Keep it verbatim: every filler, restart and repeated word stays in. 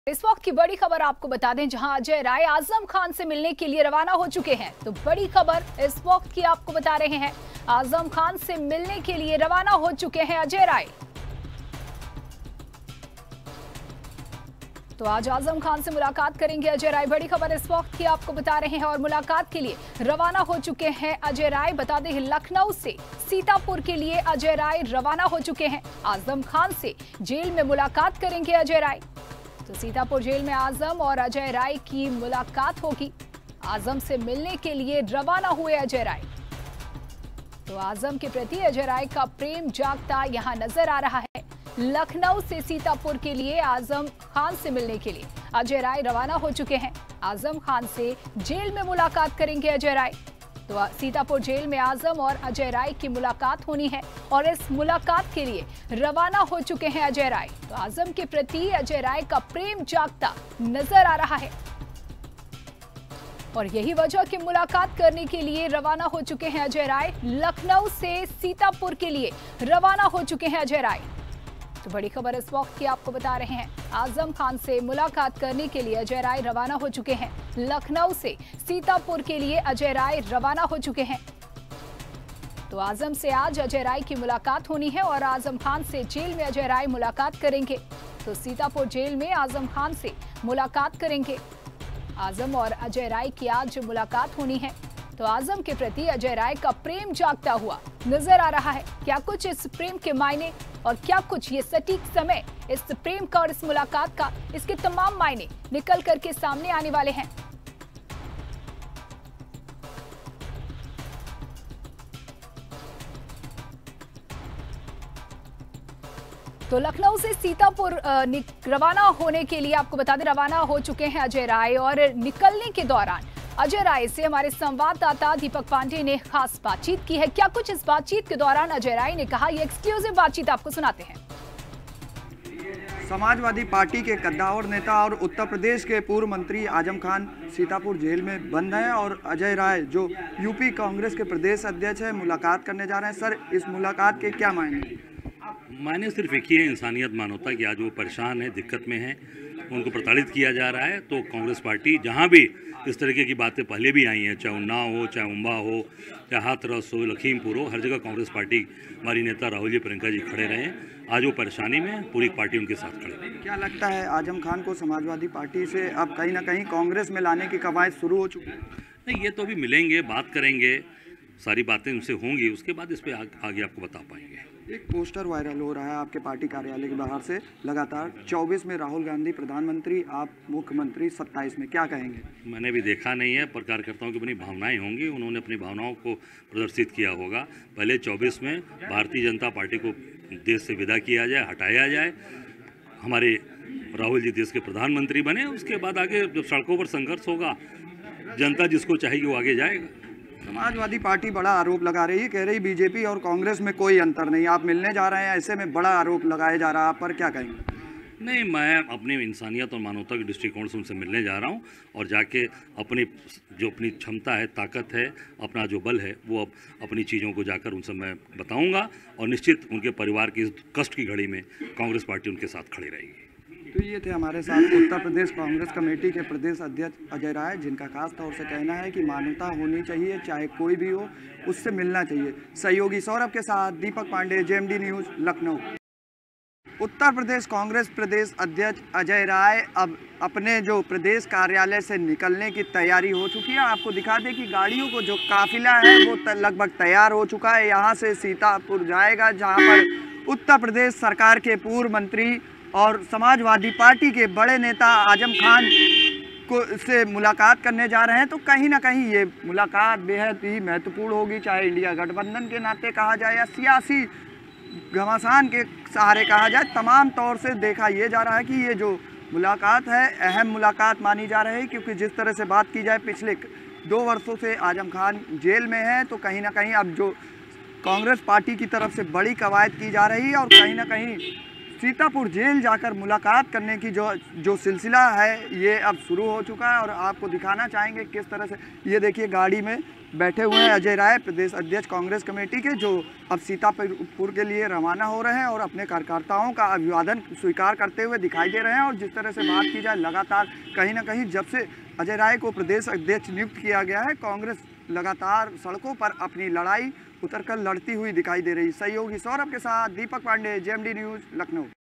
इस वक्त की बड़ी खबर आपको बता दें, जहां अजय राय आजम खान से मिलने के लिए रवाना हो चुके हैं। तो बड़ी खबर इस वक्त की आपको बता रहे हैं, आजम खान से मिलने के लिए रवाना हो चुके हैं अजय राय। तो आज आजम खान से मुलाकात करेंगे अजय राय। बड़ी खबर इस वक्त की आपको बता रहे हैं और मुलाकात के लिए रवाना हो चुके हैं अजय राय। बता दें, लखनऊ से सीतापुर के लिए अजय राय रवाना हो चुके हैं। आजम खान से जेल में मुलाकात करेंगे अजय राय। तो सीतापुर जेल में आजम और अजय राय की मुलाकात होगी। आजम से मिलने के लिए रवाना हुए अजय राय। तो आजम के प्रति अजय राय का प्रेम जागता यहां नजर आ रहा है। लखनऊ से सीतापुर के लिए आजम खान से मिलने के लिए अजय राय रवाना हो चुके हैं। आजम खान से जेल में मुलाकात करेंगे अजय राय। तो सीतापुर जेल में आजम और अजय राय की मुलाकात होनी है और इस मुलाकात के लिए रवाना हो चुके हैं अजय राय। तो आजम के प्रति अजय राय का प्रेम जागता नजर आ रहा है और यही वजह कि मुलाकात करने के लिए रवाना हो चुके हैं अजय राय। लखनऊ से सीतापुर के लिए रवाना हो चुके हैं अजय राय। तो बड़ी खबर इस वक्त की आपको बता रहे हैं, आजम खान से मुलाकात करने के लिए अजय राय रवाना हो चुके हैं। लखनऊ से सीतापुर के लिए अजय राय रवाना हो चुके हैं। तो आजम से आज अजय राय की मुलाकात होनी है और आजम खान से जेल में अजय राय मुलाकात करेंगे। तो सीतापुर जेल में आजम खान से मुलाकात करेंगे। आजम और अजय राय की आज मुलाकात होनी है। तो आजम के प्रति अजय राय का प्रेम जागता हुआ नजर आ रहा है। क्या कुछ इस प्रेम के मायने और क्या कुछ ये सटीक समय इस प्रेम का और इस मुलाकात का, इसके तमाम मायने निकल करके सामने आने वाले हैं। तो लखनऊ से सीतापुर रवाना होने के लिए आपको बता दें, रवाना हो चुके हैं अजय राय और निकलने के दौरान अजय राय से हमारे संवाददाता दीपक पांडे ने खास बातचीत की है। क्या कुछ इस बातचीत के दौरान अजय राय ने कहा, ये एक्सक्लूसिव बातचीत आपको सुनाते हैं। समाजवादी पार्टी के कद्दावर नेता और उत्तर प्रदेश के पूर्व मंत्री आजम खान सीतापुर जेल में बंद हैं और अजय राय जो यूपी कांग्रेस के प्रदेश अध्यक्ष है, मुलाकात करने जा रहे हैं। सर, इस मुलाकात के क्या मायने? मायने सिर्फ एक ही है, इंसानियत मानवता की। आज वो परेशान है, दिक्कत में है, उनको प्रताड़ित किया जा रहा है। तो कांग्रेस पार्टी जहां भी इस तरीके की बातें पहले भी आई हैं, चाहे उन्नाव हो, चाहे उम्बा हो, चाहे हाथरस हो, लखीमपुर हो, हर जगह कांग्रेस पार्टी, हमारी नेता राहुल जी, प्रियंका जी खड़े रहे हैं। आज वो परेशानी में पूरी पार्टी उनके साथ खड़े रही। क्या लगता है आजम खान को समाजवादी पार्टी से अब कहीं ना कहीं कांग्रेस में लाने की कवायद शुरू हो चुकी है? नहीं, ये तो अभी मिलेंगे, बात करेंगे, सारी बातें उनसे होंगी, उसके बाद इस पर आग, आगे आपको बता पाएंगे। एक पोस्टर वायरल हो रहा है आपके पार्टी कार्यालय के बाहर से लगातार, चौबीस में राहुल गांधी प्रधानमंत्री, आप मुख्यमंत्री सत्ताईस में, क्या कहेंगे? मैंने भी देखा नहीं है, पर कार्यकर्ताओं की अपनी भावनाएं होंगी, उन्होंने अपनी भावनाओं को प्रदर्शित किया होगा। पहले चौबीस में भारतीय जनता पार्टी को देश से विदा किया जाए, हटाया जाए, हमारे राहुल जी देश के प्रधानमंत्री बने, उसके बाद आगे जब सड़कों पर संघर्ष होगा, जनता जिसको चाहेगी वो आगे जाएगा। समाजवादी पार्टी बड़ा आरोप लगा रही है, कह रही बीजेपी और कांग्रेस में कोई अंतर नहीं, आप मिलने जा रहे हैं, ऐसे में बड़ा आरोप लगाया जा रहा है, आप पर क्या कहेंगे? नहीं, मैं अपनी इंसानियत और मानवता के दृष्टिकोण से उनसे मिलने जा रहा हूं और जाके अपनी जो अपनी क्षमता है, ताकत है, अपना जो बल है, वो अब अपनी चीज़ों को जाकर उनसे मैं बताऊंगा और निश्चित उनके परिवार की इस कष्ट की घड़ी में कांग्रेस पार्टी उनके साथ खड़ी रहेगी। तो ये थे हमारे साथ उत्तर प्रदेश कांग्रेस कमेटी के प्रदेश अध्यक्ष अजय राय, जिनका खास तौर से कहना है कि मानवता होनी चाहिए, चाहे कोई भी हो, उससे मिलना चाहिए। सहयोगी सौरभ के साथ दीपक पांडे, जेएमडी न्यूज, लखनऊ। उत्तर प्रदेश कांग्रेस प्रदेश अध्यक्ष अजय राय अब अपने जो प्रदेश कार्यालय से निकलने की तैयारी हो चुकी है। आपको दिखा दें कि गाड़ियों को जो काफिला है वो लगभग तैयार हो चुका है, यहाँ से सीतापुर जाएगा, जहाँ पर उत्तर प्रदेश सरकार के पूर्व मंत्री और समाजवादी पार्टी के बड़े नेता आजम खान को से मुलाकात करने जा रहे हैं। तो कहीं ना कहीं ये मुलाकात बेहद ही महत्वपूर्ण होगी, चाहे इंडिया गठबंधन के नाते कहा जाए या सियासी घमासान के सहारे कहा जाए। तमाम तौर से देखा ये जा रहा है कि ये जो मुलाकात है अहम मुलाकात मानी जा रही है, क्योंकि जिस तरह से बात की जाए पिछले दो वर्षों से आजम खान जेल में है, तो कहीं ना कहीं अब जो कांग्रेस पार्टी की तरफ से बड़ी कवायद की जा रही है और कहीं ना कहीं सीतापुर जेल जाकर मुलाकात करने की जो जो सिलसिला है ये अब शुरू हो चुका है और आपको दिखाना चाहेंगे किस तरह से। ये देखिए गाड़ी में बैठे हुए हैं अजय राय, प्रदेश अध्यक्ष कांग्रेस कमेटी के, जो अब सीतापुर के लिए रवाना हो रहे हैं और अपने कार्यकर्ताओं का अभिवादन स्वीकार करते हुए दिखाई दे रहे हैं। और जिस तरह से बात की जाए, लगातार कहीं ना कहीं जब से अजय राय को प्रदेश अध्यक्ष नियुक्त किया गया है, कांग्रेस लगातार सड़कों पर अपनी लड़ाई उतरकर लड़ती हुई दिखाई दे रही। सहयोगी सौरभ के साथ दीपक पांडे, जेएमडी न्यूज़, लखनऊ।